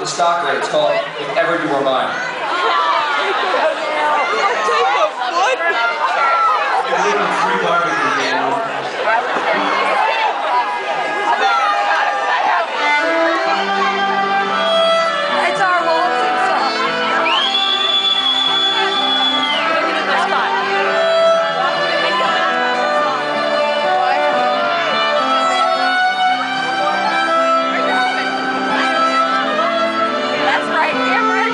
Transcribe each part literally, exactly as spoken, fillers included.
the stock rate. It's called If Ever You Were Mine. You live in free barbecue, Daniel. It's our Walton song. That's right, Cameron.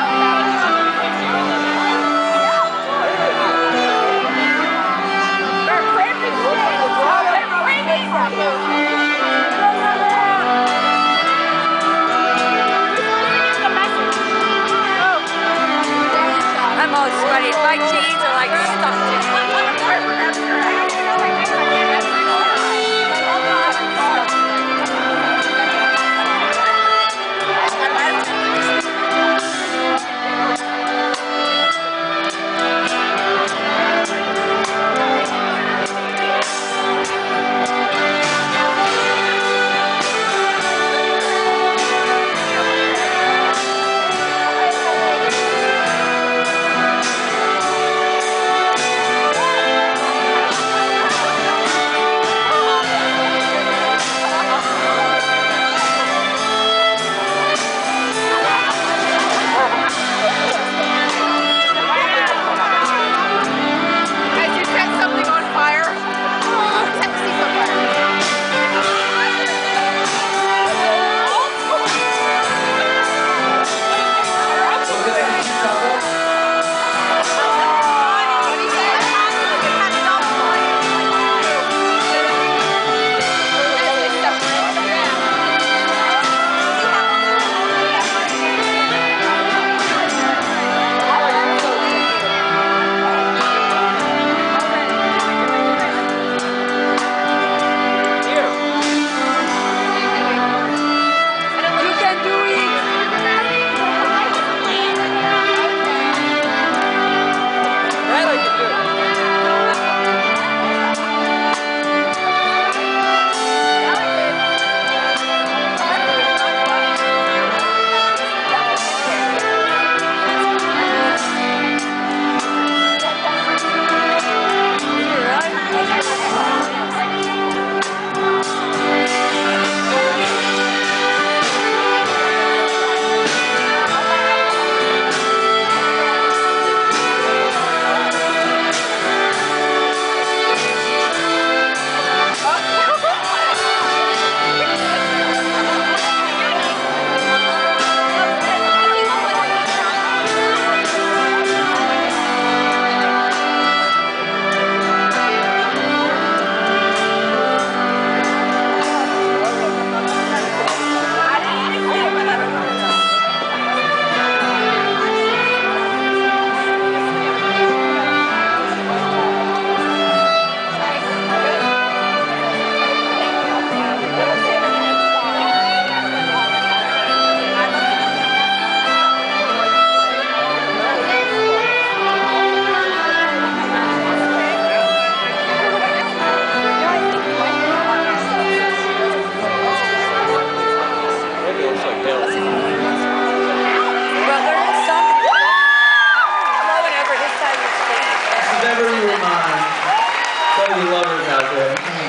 I'm all sweaty. My jeans are like stuffed in. If ever you were mine, so you lovers out there.